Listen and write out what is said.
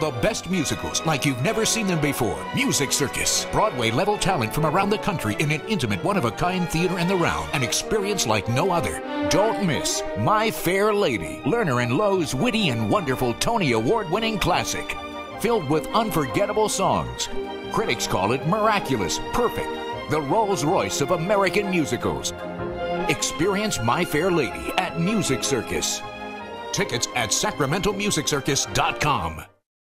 The best musicals like you've never seen them before. Music Circus. Broadway-level talent from around the country in an intimate, one-of-a-kind theater in the round. An experience like no other. Don't miss My Fair Lady, Lerner and Lowe's witty and wonderful Tony Award-winning classic. Filled with unforgettable songs. Critics call it miraculous, perfect, the Rolls-Royce of American musicals. Experience My Fair Lady at Music Circus. Tickets at sacramentomusiccircus.com.